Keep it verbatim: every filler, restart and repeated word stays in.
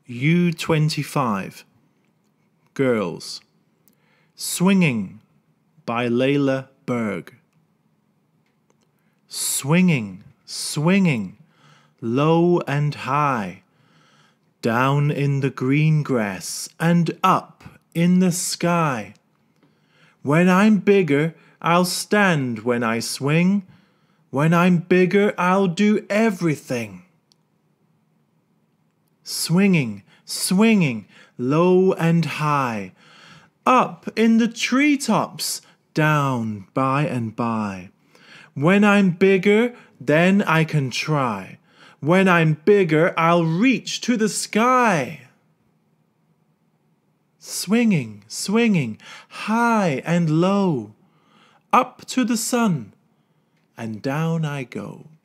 U twenty-five, Girls. Swinging by Leila Berg. Swinging, swinging, low and high, down in the green grass and up in the sky. When I'm bigger, I'll stand when I swing. When I'm bigger, I'll do everything. Swinging, swinging, low and high, up in the treetops, down by and by. When I'm bigger, then I can try. When I'm bigger, I'll reach to the sky. Swinging, swinging, high and low, up to the sun, and down I go.